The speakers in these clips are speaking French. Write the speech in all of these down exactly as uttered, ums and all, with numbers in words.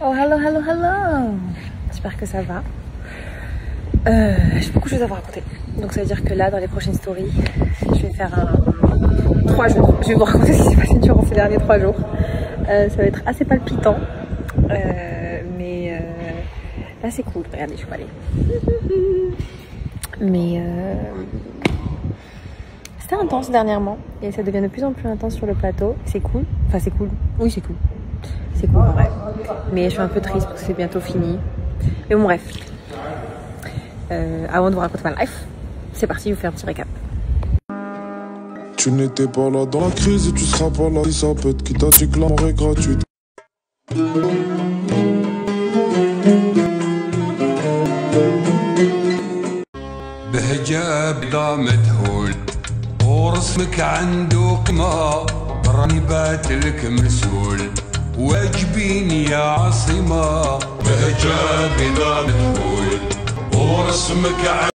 Oh hello hello hello. J'espère que ça va. Euh, j'ai beaucoup de choses à vous raconter. Donc ça veut dire que là dans les prochaines stories, je vais faire un trois jours. Je vais vous raconter ce qui s'est passé durant ces derniers trois jours. Euh, ça va être assez palpitant. Euh, mais euh, là c'est cool. Regardez, je peux aller. Mais euh, c'était intense dernièrement et ça devient de plus en plus intense sur le plateau. C'est cool. Enfin c'est cool. Oui c'est cool. C'est cool en vrai. Mais je suis un peu triste parce que c'est bientôt fini. Mais bon bref. Euh, avant de vous raconter ma life, c'est parti, je vous fais un petit récap. Tu n'étais pas là dans la crise et tu seras pas là si ça pète. Qui t'a dit que l'amour est gratuit? بهجة بلا مدهول ورسمك عنده قمة رنبات لك مسؤول واجبيني يا عاصمة بهجة بلا مدهول ورسمك عنده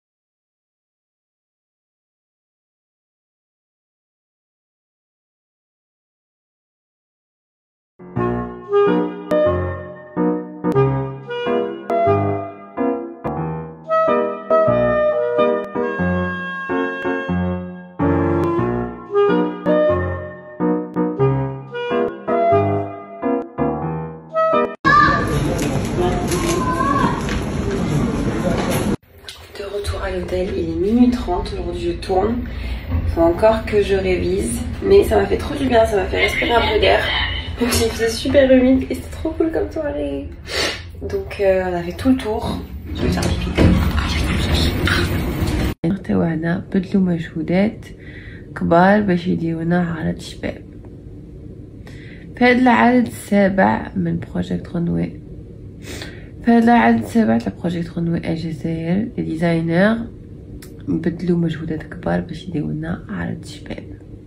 à l'hôtel, il est minuit trente, aujourd'hui je tourne, il faut encore que je révise, mais ça m'a fait trop du bien, ça m'a fait respirer un peu d'air, même s'il faisait super humide et c'était trop cool comme soirée. Donc euh, on a fait tout le tour, je vais faire pipi. توانا بدلوا مجهودات كبار باش يديرونا عرض شباب. في هذا العرض السابع من بروجيكت رنوي في هذا العدد السابع لبروجيكت رنوي الجزائر الديزاينر بدلوا مجهودات كبار باش يديرونا عرض شباب.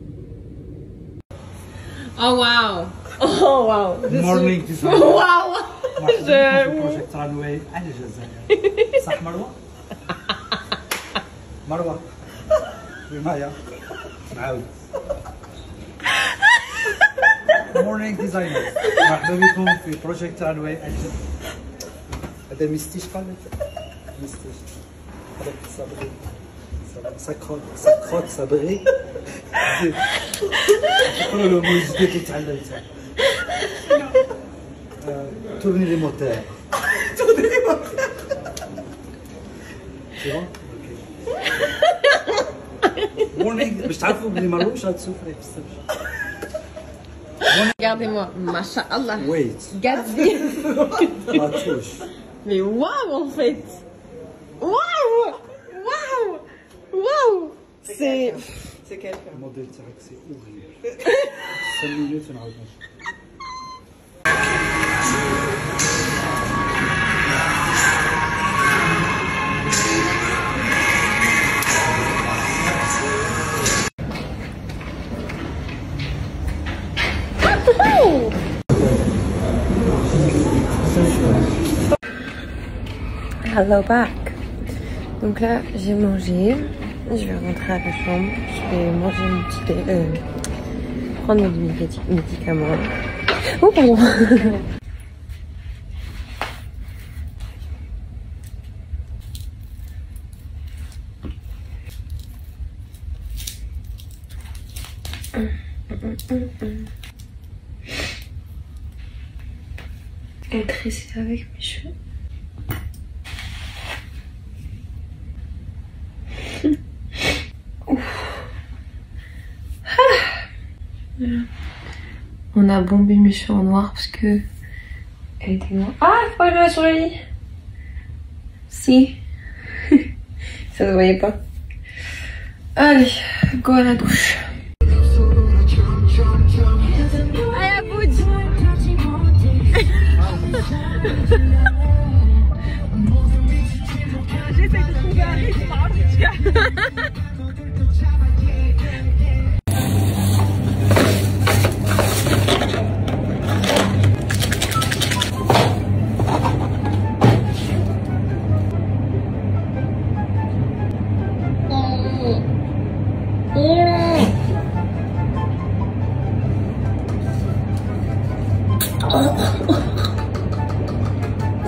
Oh wow! Oh wow! Good morning design. Wow! مرحبا بكم في بروجيكت رنوي الجزائر. صح مروة؟ مروة معايا معاود. Morning designers. مرحبا بكم في بروجيكت رنوي الجزائر. هذا ميستيش قالت ميستيش هذاك صابغي سكروت سكروت صابغي شكرا له موز جديد اللي تعلمته تورني لي موتور تورني لي موتور سي بون مورنينغ باش تعرفوا بلي ما نروحش غتسوفري في السبت. Regardez-moi, machallah. Wait. Regardez. ما تشوش. Mais waouh en fait. Waouh. Waouh. Waouh. C'est c'est quel Le modèle تاعك سي horrible. cinq minutes ونعاود نمشي. Hello back. Donc là j'ai mangé, je vais rentrer à la chambre, je vais manger mon petit thé, euh, prendre mon médicament. Oh pardon. Et tresser avec mes cheveux. On a bombé mes cheveux en noir parce que elle était noire. Ah, faut pas que je le mette sur le lit. Si. Ça ne voyait pas. Allez, go à la douche. Allez, à bout. J'essaie de trouver un rythme.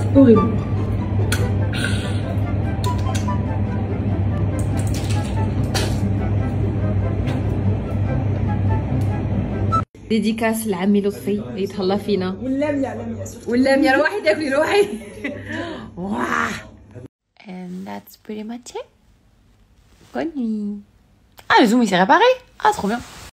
horrible. ديديكاس لعمي لطفي يتهلا فينا. واللامية لامية واللامية روحي تاكلي روحي. واه. And that's pretty much it. Bonne nuit. Ah, le zoom il s'est réparé. Ah, trop bien.